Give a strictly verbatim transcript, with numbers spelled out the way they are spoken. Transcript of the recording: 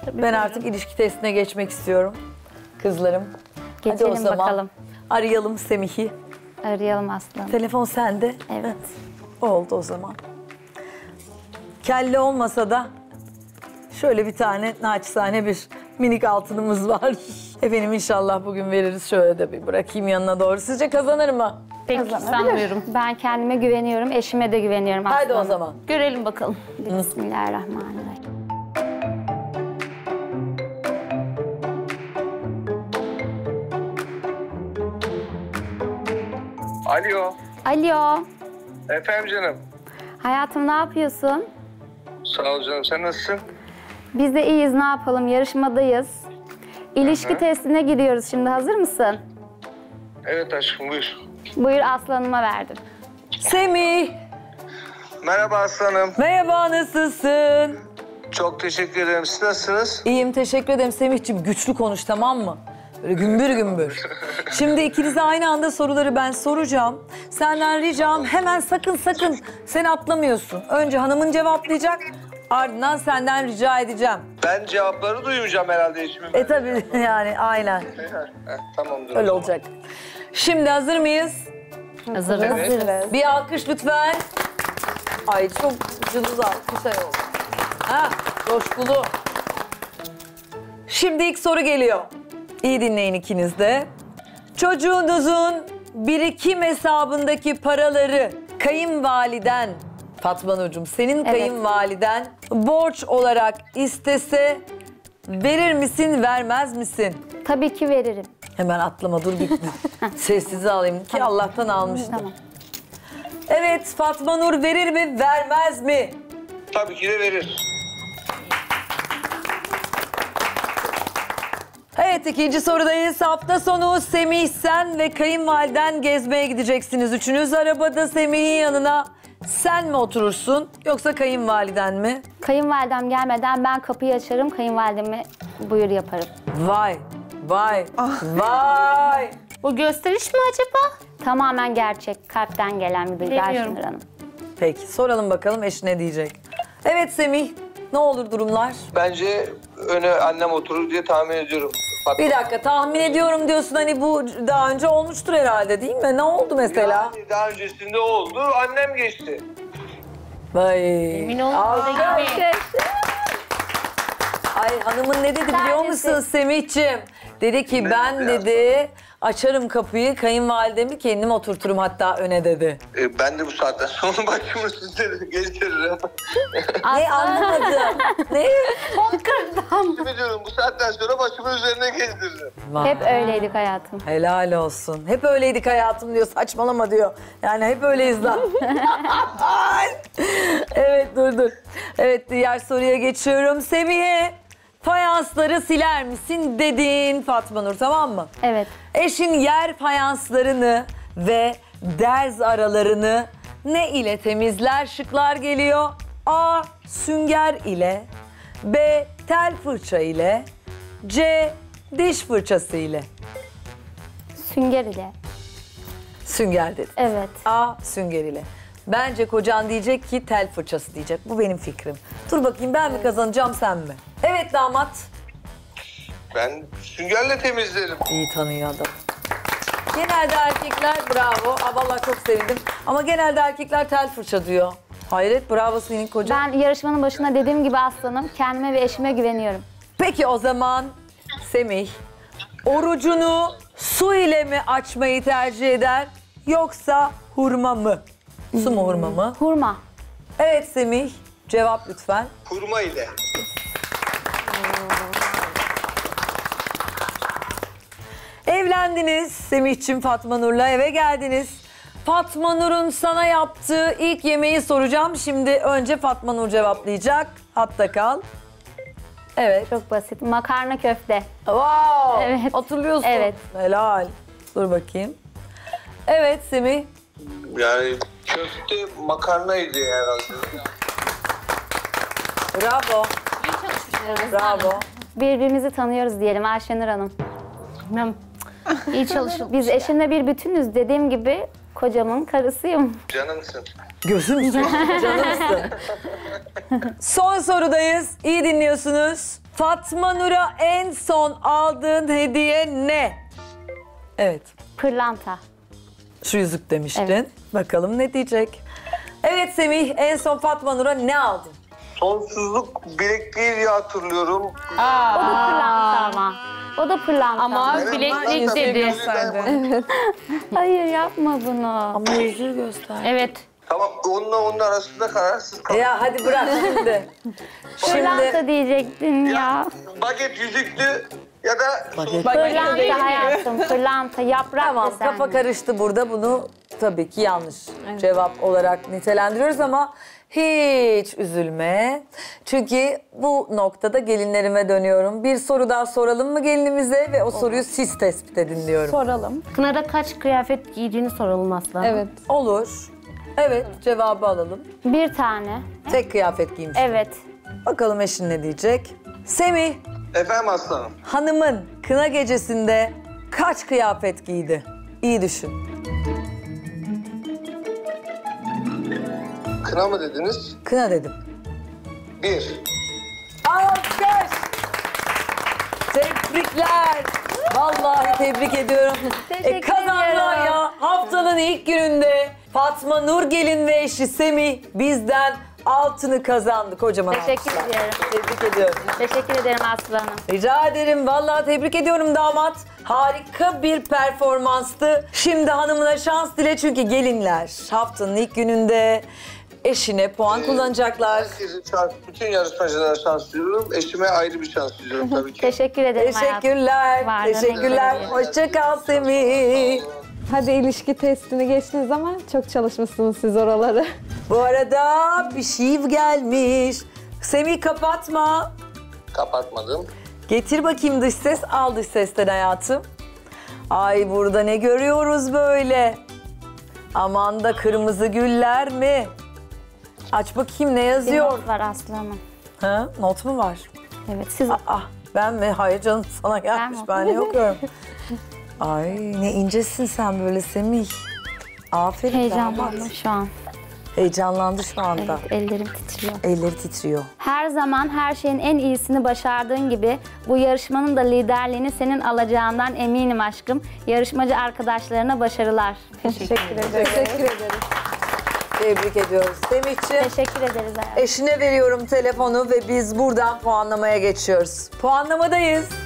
Ben artık ilişki testine geçmek istiyorum. Kızlarım. Hadi o Geçelim zaman bakalım. arayalım Semih'i. Arayalım aslanım. Telefon sende. Evet. Oldu o zaman. Kelle olmasa da şöyle bir tane naçizane bir minik altınımız var. Efendim inşallah bugün veririz. Şöyle de bir bırakayım yanına doğru. Sizce kazanır mı? Peki sanmıyorum. Ben kendime güveniyorum, eşime de güveniyorum aslanım. Haydi o zaman. Görelim bakalım. Bismillahirrahmanirrahim. Alo. Alo. Efendim canım. Hayatım ne yapıyorsun? Sağ ol canım. Sen nasılsın? Biz de iyiyiz, ne yapalım? Yarışmadayız. İlişki Hı hı. testine gidiyoruz şimdi. Hazır mısın? Evet aşkım buyur. Buyur, aslanıma verdim. Semih. Merhaba aslanım. Merhaba, nasılsın? Çok teşekkür ederim. Siz nasılsınız? İyiyim, teşekkür ederim Semih'ciğim. Güçlü konuş, tamam mı? Böyle gümbür gümbür. Şimdi ikinize aynı anda soruları ben soracağım. Senden ricam hemen sakın sakın sen atlamıyorsun. Önce hanımın cevaplayacak, ardından senden rica edeceğim. Ben cevapları duymayacağım herhalde eşimin. E tabii yani aynen. Heh, tamamdır. Öyle o zaman. olacak. Şimdi hazır mıyız? Hazırız. Evet. Bir alkış lütfen. Ay çok cılız alkış ay oldu. Ha, coşkulu. Şimdi ilk soru geliyor. İyi dinleyin ikiniz de. Çocuğunuzun birikim hesabındaki paraları kayınvaliden, Fatma Nurcuğum senin Evet. kayınvaliden borç olarak istese verir misin, vermez misin? Tabii ki veririm. Hemen atlama, dur bir sessize alayım ki Allah'tan almıştım. Tamam. Evet, Fatma Nur verir mi, vermez mi? Tabii ki de verir. Evet, ikinci sorudayız. Hafta sonu Semih, sen ve kayınvaliden gezmeye gideceksiniz. Üçünüz arabada. Semih'in yanına sen mi oturursun yoksa kayınvaliden mi? Kayınvalidem gelmeden ben kapıyı açarım, kayınvalideme buyur yaparım. Vay, vay, vay. Bu gösteriş mi acaba? Tamamen gerçek, kalpten gelen bir duygu Bilemiyorum. Ayşenur Hanım. Peki, soralım bakalım eş ne diyecek? Evet Semih, ne olur durumlar? Bence öne annem oturur diye tahmin ediyorum. Fatma. Bir dakika, tahmin ediyorum diyorsun, hani bu daha önce olmuştur herhalde değil mi? Ne oldu mesela? Yani daha öncesinde oldu. Annem geçti. Vay. Emin ol. Alkış. Öyle gibi. Ay hanımın ne dedi biliyor Tanesi. musun Semih'ciğim? Dedi ki Ne ben dedi dedi açarım kapıyı, kayınvalidemi kendim oturturum hatta öne dedi. E, ben de bu saatten sonra başımı sizlere geçiririm. Ne anlamadım. Ne? Kimi diyorum bu saatten sonra başımı üzerine gezdiririm. Vay. Hep öyleydik hayatım. Helal olsun. Hep öyleydik hayatım diyor, saçmalama diyor. Yani hep öyleyiz lan. Evet dur dur. Evet diğer soruya geçiyorum. Semih'e fayansları siler misin dedin Fatma Nur, tamam mı? Evet. Eşin yer fayanslarını ve derz aralarını ne ile temizler? Şıklar geliyor. A. Sünger ile. B. Tel fırça ile. C. Diş fırçası ile. Sünger ile. Sünger dedi. Evet. A. Sünger ile. Bence kocan diyecek ki tel fırçası diyecek. Bu benim fikrim. Dur bakayım, ben mi kazanacağım sen mi? Evet damat. Ben süngerle temizlerim. İyi tanıyor adam. Genelde erkekler bravo. Aa, vallahi çok sevindim. Ama genelde erkekler tel fırça diyor. Hayret, bravo senin kocan. Ben yarışmanın başında dediğim gibi aslanım, kendime ve eşime güveniyorum. Peki o zaman Semih, orucunu su ile mi açmayı tercih eder yoksa hurma mı? Su mu hurma mı? Hurma. Evet Semih, cevap lütfen. Hurma ile. Evlendiniz Semih'cim Fatma Nur'la, eve geldiniz. Fatma Nur'un sana yaptığı ilk yemeği soracağım. Şimdi önce Fatma Nur cevaplayacak. Hatta kal. Evet. Çok basit. Makarna köfte. Wow. Evet. Hatırlıyorsun. Evet. Helal. Dur bakayım. Evet Semih. Yani köfte makarnaydı herhalde. Bravo. Bravo. Birbirimizi tanıyoruz diyelim Ayşenur Hanım. Bilmem. İyi çalışıldı. Biz eşimle bir bütünüz. Dediğim gibi kocamın karısıyım. Canımsın. Gözümsün, canımsın. Son sorudayız. İyi dinliyorsunuz. Fatma Nur'a en son aldığın hediye ne? Evet. Pırlanta. Şu yüzük demiştin. Evet. Bakalım ne diyecek? Evet Semih, en son Fatma Nur'a ne aldın? Sonsuzluk bilekliği diye hatırlıyorum. O da pırlanta ama. O da pırlanta. Ama Evet, bileklik zaten dedi. gösterdi. Hayır yapma bunu. Ama yüzüğü göster. Evet. Tamam, onunla onun arasında kararsız kaldım. Ya hadi bırak şimdi. Pırlanta Şimdi diyecektin ya. Baget yüzüklü ya da Baget. Pırlanta hayatım, pırlanta, yaprak tamam, desen. kafa karıştı burada. Bunu tabii ki yanlış cevap olarak nitelendiriyoruz ama hiç üzülme. Çünkü bu noktada gelinlerime dönüyorum. Bir soru daha soralım mı gelinimize ve o soruyu siz tespit edin diyorum. Soralım. Kınada kaç kıyafet giydiğini soralım aslında. Evet. Olur. Evet, cevabı alalım. Bir tane. Tek kıyafet giymiş. Evet. Bakalım eşin ne diyecek? Semih, efendim aslanım. hanımın kına gecesinde kaç kıyafet giydi? İyi düşün. Kına mı dediniz? Kına dedim. Bir. Alkış! Tebrikler! Vallahi tebrik ediyorum. Teşekkür E, kazandılar ediyorum. ya. Haftanın ilk gününde Fatma Nurgelin ve eşi Semih bizden altını kazandı. Kocaman Teşekkür alkışlar. ediyorum. Tebrik ediyorum. Teşekkür ederim Aslı Hanım. Rica ederim. Vallahi tebrik ediyorum damat. Harika bir performanstı. Şimdi hanımına şans dile çünkü gelinler haftanın ilk gününde eşine puan Ee, kullanacaklar. Herkesin şans, bütün yarışmacılara şans diliyorum. Eşime ayrı bir şans diliyorum tabii ki. Teşekkür ederim hayatım. Teşekkürler. Varlığına Teşekkürler. güveniyorum. Hoşça kal Semih. Hadi ilişki testini geçtiniz ama çok çalışmışsınız siz oraları. Bu arada bir şey gelmiş. Semih kapatma. Kapatmadım. Getir bakayım dış ses. Al dış sesten hayatım. Ay burada ne görüyoruz böyle? Aman da kırmızı güller mi? Aç bakayım ne Bir yazıyor? not var Aslı Hanım. Ha, not mu var? Evet siz Ah ben mi? Hayır canım sana gelmiş. mi? Ben ne okuyorum? Ay ne incesin sen böyle Semih. Aferin heyecanlandım damat. şu an. Heyecanlandı şu anda. Evet, ellerim titriyor. Elleri titriyor. Her zaman her şeyin en iyisini başardığın gibi bu yarışmanın da liderliğini senin alacağından eminim aşkım. Yarışmacı arkadaşlarına başarılar. Teşekkür ederim. Teşekkür ederim. Tebrik ediyoruz. Semihciğim, Teşekkür ederiz hayatım. eşine veriyorum telefonu ve biz buradan puanlamaya geçiyoruz. Puanlamadayız.